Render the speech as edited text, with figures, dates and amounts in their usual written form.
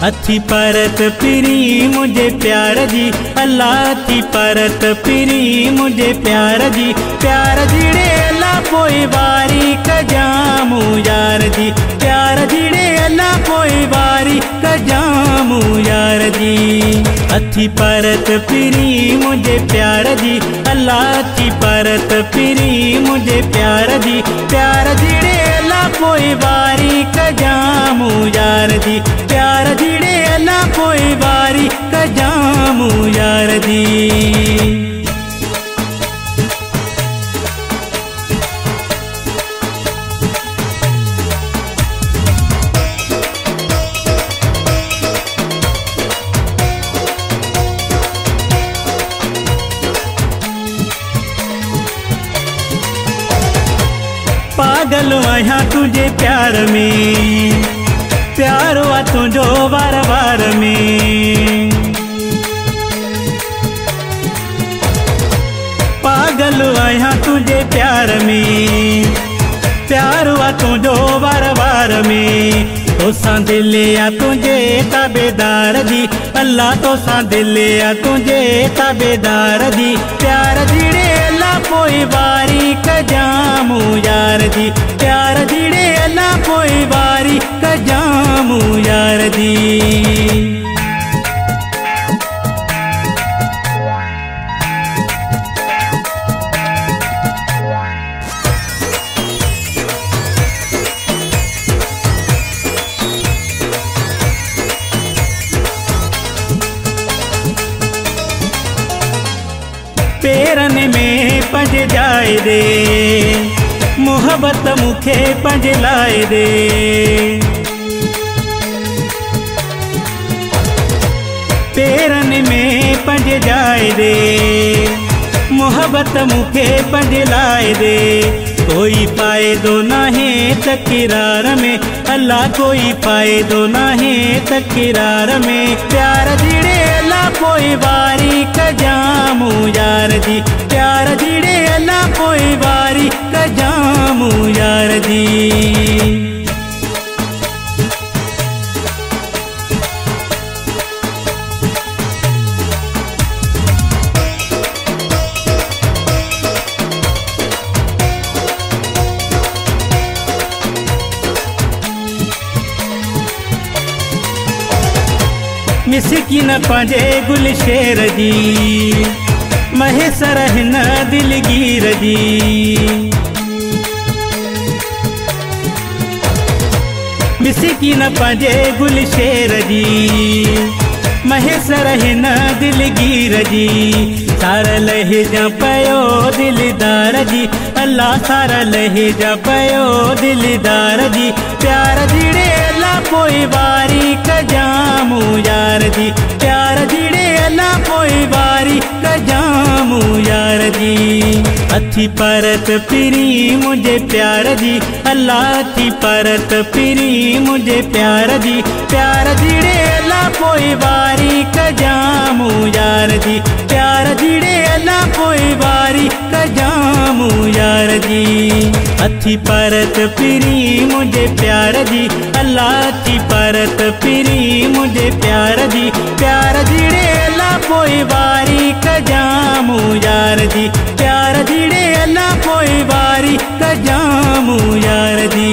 अथी परत पिरी मुझे प्यार जी, अल्लाह थी परत पिरी मुझे प्यार जी। प्यार जीड़े अल्लाह कोई बारी कजामू यार जी, प्यार जीड़े अल्लाह कोई बारी कजामू यार जी। अथी परत पिरी मुझे प्यार जी, अल्लाह थी परत पिरी मुझे प्यार जी। प्यार जीड़े अल्लाह कोई बारी कजामू यार जी, प्यार जीड़े अल्लाह कोई बारी कजामू यार जी। पागल आया तुझे प्यार में, प्यार हुआ तुझो बार बार में। पागल आया तुझे प्यार में, प्यार हुआ तुझो बार बार में। तो सा दिलिया तुझे ताबेदार जी, अल्लाह तो सा दिलिया तुझे ताबेदार जी। प्यार जीड़े अल्लाह कोई बारी कजामू यार जी, प्यार जीड़े अल्लाह कोई बारी कजामू यार जी। पेरन में पंज जाए दे, मोहब्बत मुखे पंज लाए दे। पेरन में पंज जाए दे, मोहब्बत मुखे पंज लाए दे। कोई पाए दो नाहे तकरार में, अल्लाह कोई पाए दो नाहे तकरार में। प्यार जीड़े अल्लाह कोई बारी कजामू यार जी, प्यार जीड़े अल्लाह कोई बारी कजामू यार जी। मिसकी न पंजे गुलशेर जी, महेसर न दिलगीर जी। मिसकी न पंजे गुलशेर जी, महेसर न दिलगीर जी। सारा लहजा पयो दिलदार जी, अल्लाह सारा लहजा पयो दिलदार जी। प्यार जीड़े अल्लाह कोई बारी कजामू यार जी, प्यार जीड़े अल्लाह कोई बारी कजामू यार जी। अथी परत पिरी मुझे प्यार जी, अल्लाह थी परत पिरी मुझे प्यार जी। प्यार जीड़े अल्लाह कोई बारी कजामू यार जी, प्यार जीड़े अल्लाह कोई बारी कजामू यार जी। अथी परत पिरी मुझे प्यार जी, अल्लाह थी परत पिरी मुझे प्यार जी। प्यार जीड़े अल्लाह कोई बारी कजामू यार जी, प्यार जीड़े अल्लाह कोई बारी कजामू यार जी।